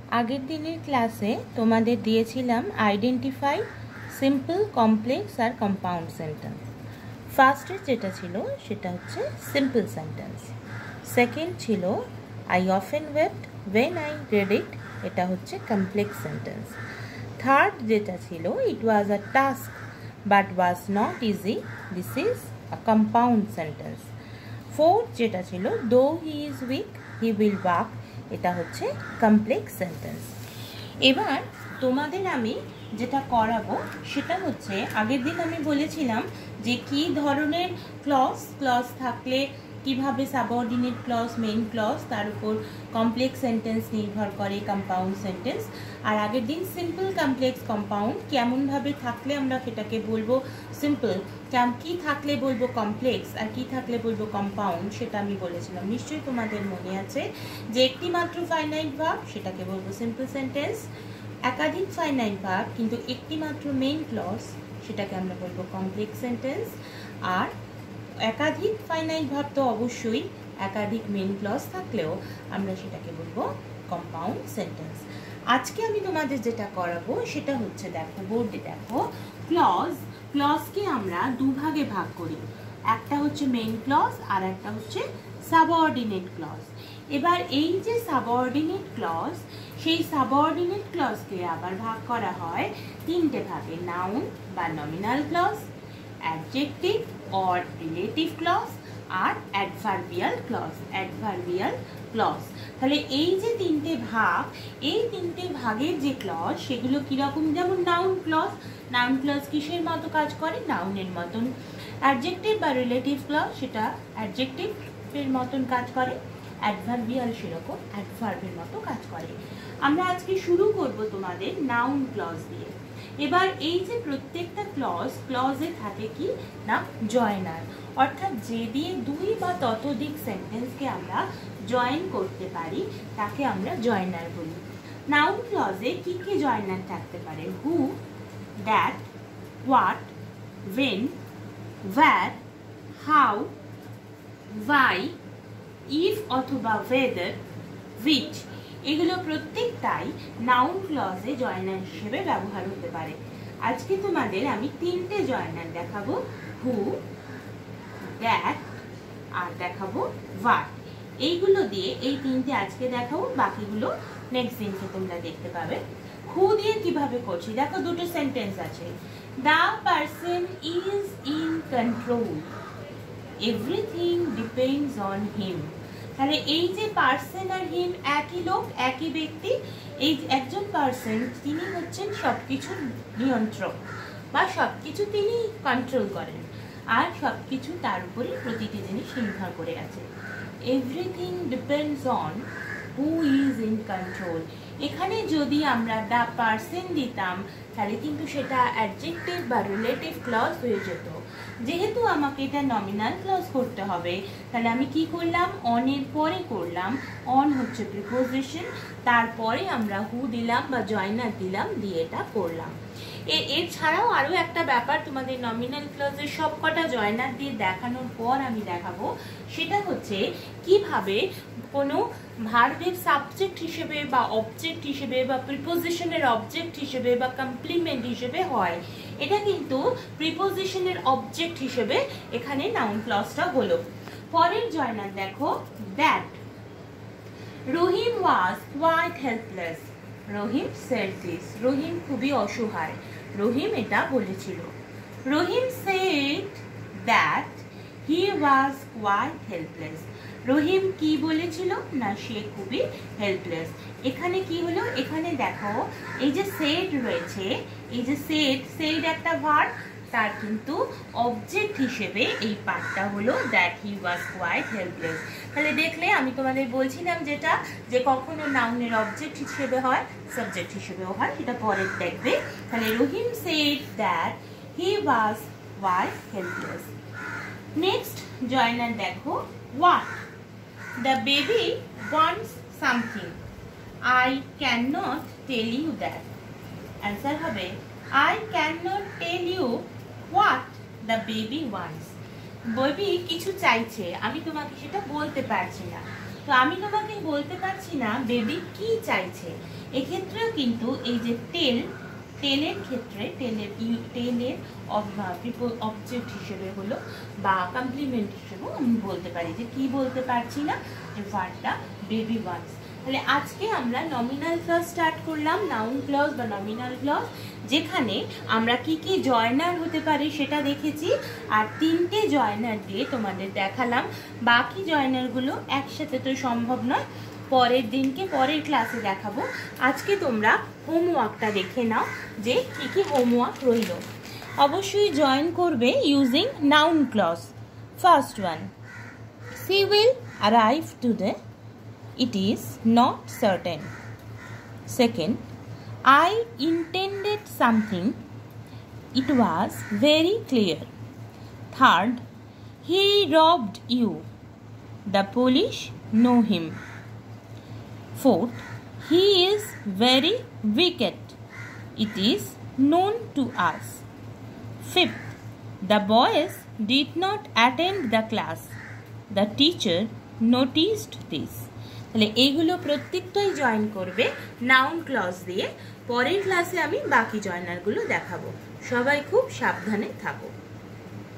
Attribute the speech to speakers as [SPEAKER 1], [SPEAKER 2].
[SPEAKER 1] আগের দিনের ক্লাসে তোমাদের দিয়েছিলাম আইডেন্টিফাই সিম্পল কমপ্লেক্স আর কম্পাউন্ড সেন্টেন্স। ফার্স্টে যেটা ছিল সেটা হচ্ছে সিম্পল সেন্টেন্স, সেকেন্ড ছিল I often wept when I read it, এটা হচ্ছে কমপ্লেক্স সেন্টেন্স। থার্ড যেটা ছিল it was a task but was not easy, this is a compound sentence. Fourth যেটা ছিল though he is weak he will walk, এটা হচ্ছে complex sentence. এবার তোমাদের আমি যেটা করাবো সেটা হচ্ছে, আগের দিন আমি বলেছিলাম যে কি ধরনের ক্লজ থাকলে কিভাবে সাবঅর্ডিনেট ক্লজ, মেইন ক্লজ, তার উপর কমপ্লেক্স সেন্টেন্স নির্ভর করে কম্পাউন্ড সেন্টেন্স। আর আগের দিন সিম্পল, কমপ্লেক্স, কম্পাউন্ড কেমনভাবে থাকলে আমরা সেটাকে বলবো সিম্পল, কি থাকলে বলবো কমপ্লেক্স, আর কি থাকলে বলবো কম্পাউন্ড, সেটা আমি বলেছিলাম। নিশ্চয়ই তোমাদের মনে আছে যে একটি মাত্র ফাইনাইট ভার্ব সেটাকে বলবো সিম্পল সেন্টেন্স, একাধিক ফাইনাইট ভার্ব কিন্তু একটি মাত্র মেইন ক্লজ সেটাকে আমরা বলবো কমপ্লেক্স সেন্টেন্স, আর একাধিক ফাইনাইট ভার্ব তো অবশ্যই, একাধিক মেইন ক্লজ থাকলেও আমরা সেটাকে বলবো কম্পাউন্ড সেন্টেন্স। আজকে আমি তোমাদের যেটা করাবো সেটা হচ্ছে, দেখো বোর্ডে দেখো, ক্লজকে আমরা দুভাগে ভাগ করি, একটা হচ্ছে মেইন ক্লজ আর একটা হচ্ছে সাবঅর্ডিনেট ক্লজ। এবার এই যে সাবঅর্ডিনেট ক্লজ, সেই সাবঅর্ডিনেট ক্লজকে আবার ভাগ করা হয় তিনটে ভাগে, নাউন বা nominal clause, adjective or relative clause আর অ্যাডভার্বিয়াল ক্লজ। তাহলে এই যে তিনটে ভাগ, এই তিনটে ভাগের যে ক্লজ সেগুলো কিরকম, যেমন নাউন ক্লজ কিসের মতো কাজ করে, নাউনের মতন। অ্যাডজেক্টিভ বা রিলেটিভ ক্লজ সেটা অ্যাডজেক্টিভের মতন কাজ করে, অ্যাডভার্বিয়াল সেরকম অ্যাডভার্বের মতো কাজ করে। আমরা আজকে শুরু করব তোমাদের নাউন ক্লজ দিয়ে। এবার এই যে প্রত্যেকটা ক্লজে থাকে কি না, জয়নার, অর্থাৎ যে দিয়ে দুই বা ততোধিক সেন্টেন্সকে আমরা জয়েন করতে পারি তাকে আমরা জয়নার বলি। নাউন ক্লজে কি কি জয়নার থাকতে পারে, who, that, what, when, where, how, why, if অথবা whether, which, এগুলো প্রত্যেকটাই নাউন ক্লজে জয়নার হিসেবে ব্যবহার হতে পারে। আজকে তোমাদের আমি তিনটে জয়নার দেখাবো, হু, দ্যাট আর দেখাবো হোয়াট। এইগুলো দিয়ে এই তিনটে আজকে দেখাবো, বাকিগুলো নেক্সট দিনকে তোমরা দেখতে পাবে। হু দিয়ে কিভাবে করছি দেখো, দুটো সেন্টেন্স আছে, the person is in control, everything depends on him. তাহলে এই যে পারসন আর হিম একই লোক, একই ব্যক্তি, এই একজন পারসন তিনি হচ্ছেন সবকিছুর নিয়ন্ত্রক বা সবকিছু তিনি কন্ট্রোল করেন, আর সবকিছু তার উপরে প্রতিটি জিনিস নির্ভর করে আছে। Everything depends on who is in control, এখানে যদি আমরা দ্য পারসন দিতাম তাহলে কিন্তু সেটা অ্যাডজেক্টিভ বা রিলেটিভ ক্লজ হয়ে যেত। যেহেতু আমাকে এটা নমিনাল ক্লজ করতে হবে, তাহলে আমি কি করলাম, অনের পরে করলাম, অন হচ্ছে প্রিপোজিশন, তারপরে আমরা হু দিলাম বা জয়নার দিলাম, দিয়ে এটা করলাম। এছাড়াও আরও একটা ব্যাপার তোমাদের নমিনাল ক্লজের সবকটা জয়নার দিয়ে দেখানোর পর আমি দেখাবো, সেটা হচ্ছে কিভাবে কোনো ভার্বের সাবজেক্ট হিসেবে বা অবজেক্ট হিসেবে বা প্রিপোজিশনের অবজেক্ট হিসেবে বা কমপ্লিমেন্ট হিসেবে হয়। এটা কিন্তু প্রিপোজিশনের অবজেক্ট হিসেবে এখানে নাউন ক্লজটা হলো। পরের জয়নার দেখো, that Rahim was quite helpless, Rahim said this, Rahim খুবই অসহায়, রহিম এটা বলেছিল। Rahim said that he was quite helpless, Rahim কি বলেছিল না, সে খুবই হেল্পলেস। এখানে কি হলো, এখানে দেখো এই যে সেড রয়েছে, এই যে সেড একটা ভার্ব, তার কিন্তু অবজেক্ট হিসেবে এই পার্টটা হলো that he was quite helpless. তাহলে দেখলে আমি তোমাদের বলছিলাম যেটা, যে কখনো নাউনের অবজেক্ট হিসেবে হয়, সাবজেক্ট হিসেবেও হয়, সেটা পরে দেখবে। তাহলে Rahim said that he was quite helpless. Next joiner দেখো, what, the baby wants something, I cannot tell you that, answer হবে I cannot tell you what the baby wants, baby কিছু চাইছে, আমি তোমাকে সেটা বলতে পারছি না। তো আমি তোমাকে বলতে পারছি না বেবি কি চাইছে। এক্ষেত্রেও কিন্তু এই যে টেলের ক্ষেত্রে টেলের অবজেক্ট হিসেবে হলো বা কমপ্লিমেন্ট হিসেবেও আমি বলতে পারি যে কি বলতে পারছি না, যে হোয়াট দ্য বেবি ওয়ান্টস। তাহলে আজকে আমরা নমিনাল ক্লজ স্টার্ট করলাম, নাউন ক্লজ বা নমিনাল ক্লজ, যেখানে আমরা কি কি জয়নার হতে পারে সেটা দেখেছি, আর 3টে জয়নার দিয়ে তোমাদের দেখালাম। বাকি জয়নারগুলো একসাথে তো সম্ভব নয়, পরের দিনকে পরের ক্লাসে দেখাবো। আজকে তোমরা হোমওয়ার্কটা দেখে নাও যে কি কি হোমওয়ার্ক রইল। অবশ্যই জয়েন করবে using noun clause. First one, she will arrive today, it is not certain. Second, I intended something, it was very clear. Third, he robbed you, the police know him. Fourth, he is very wicked, it is known to us. Fifth, the boys did not attend the class, the teacher noticed this. তাহলে এইগুলো প্রত্যেকটাই join করবে noun clause দিয়ে। পরের ক্লাসে আমি বাকি জয়নারগুলো দেখাবো। সবাই খুব সাবধানে থাকো।